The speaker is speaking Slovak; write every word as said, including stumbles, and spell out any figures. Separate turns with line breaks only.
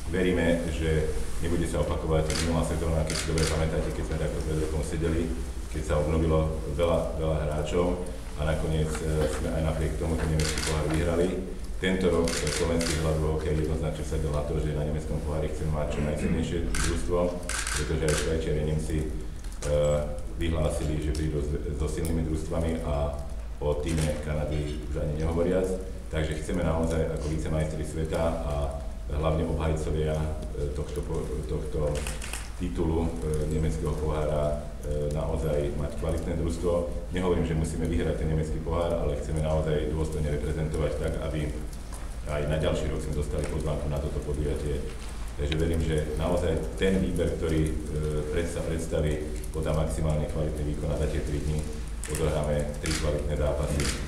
veríme, že nebude sa opakovať minulá sezóna, keď si dobre pamätáte, keď sme takto pred rokom sedeli, keď sa obnovilo veľa, veľa hráčov a nakoniec sme aj napriek tomu ten nemecký pohár vyhrali. Tento rok slovenský hľadový hokej jednoznačne sa dal na to, že na nemeckom pohári chceme mať čo najsilnejšie družstvo, pretože aj Švajčiari a Nemci e, vyhlásili, že prídu so silnými družstvami a o týme Kanady už ani nehovoriac. Takže chceme naozaj ako vicemajstri sveta a hlavne obhajcovia tohto, tohto titulu e, nemeckého pohára e, naozaj mať kvalitné družstvo. Nehovorím, že musíme vyhrať ten nemecký pohár, ale chceme naozaj dôstojne reprezentovať tak, aby aj na ďalší rok sme dostali pozvánku na toto podujatie. Takže verím, že naozaj ten výber, ktorý e, predsa predstaví, podá maximálne kvalitný výkon a za tie tri dni odohráme tri kvalitné zápasy.